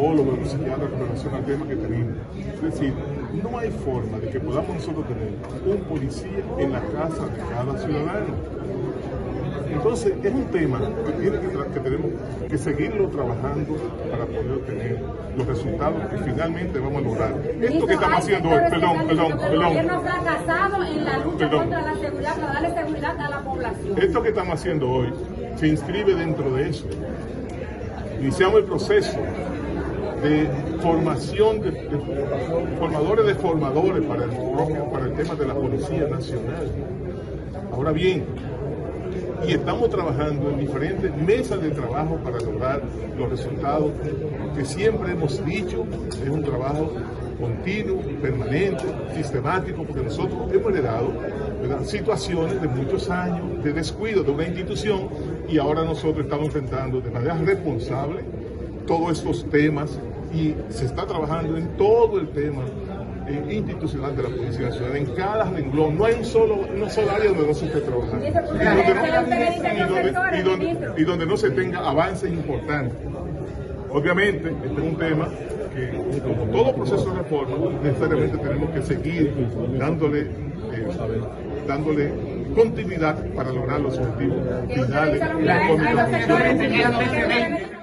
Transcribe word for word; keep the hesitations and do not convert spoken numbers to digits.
psicólogos, los psiquiatras con relación al tema que tenemos. Es decir, no hay forma de que podamos nosotros tener un policía en la casa de cada ciudadano. Entonces, es un tema que, tiene que, que tenemos que seguirlo trabajando para poder obtener los resultados que finalmente vamos a lograr. Esto que estamos haciendo hoy, perdón, perdón, perdón. El gobierno fracasado en la lucha perdón. contra la seguridad, para darle seguridad a la población. Esto que estamos haciendo hoy se inscribe dentro de eso. Iniciamos el proceso de formación de, de formadores de formadores para el, para el tema de la Policía Nacional. Ahora bien, y estamos trabajando en diferentes mesas de trabajo para lograr los resultados que siempre hemos dicho, es un trabajo continuo, permanente, sistemático, porque nosotros hemos heredado, ¿verdad?, situaciones de muchos años de descuido de una institución y ahora nosotros estamos enfrentando de manera responsable todos estos temas y se está trabajando en todo el tema eh, institucional de la Policía Nacional, en cada renglón. No hay un solo, una sola área donde no se esté trabajando y donde, no, y, donde, y, donde, y donde no se tenga avances importantes. Obviamente, este es un tema que, como todo proceso de reforma, necesariamente tenemos que seguir dándole, eh, dándole continuidad para lograr los objetivos finales.